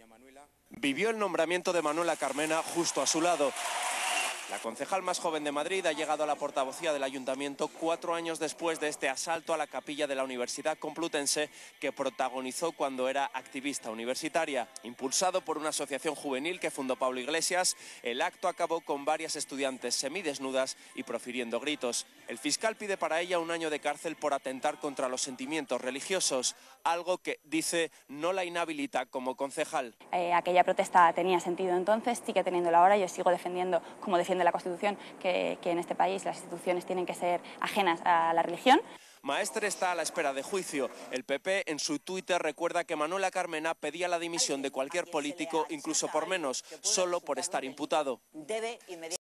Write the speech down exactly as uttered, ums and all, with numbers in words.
Vivió el nombramiento de Manuela Carmena justo a su lado. La concejal más joven de Madrid ha llegado a la portavocía del Ayuntamiento cuatro años después de este asalto a la capilla de la Universidad Complutense que protagonizó cuando era activista universitaria. Impulsado por una asociación juvenil que fundó Pablo Iglesias, el acto acabó con varias estudiantes semidesnudas y profiriendo gritos. El fiscal pide para ella un año de cárcel por atentar contra los sentimientos religiosos, algo que, dice, no la inhabilita como concejal. Eh, aquella protesta tenía sentido entonces, sigue teniéndolo ahora. Yo sigo defendiendo, como defiende la Constitución, que, que en este país las instituciones tienen que ser ajenas a la religión. Maestre está a la espera de juicio. El P P en su Twitter recuerda que Manuela Carmena pedía la dimisión de cualquier político, incluso por menos, solo por estar imputado.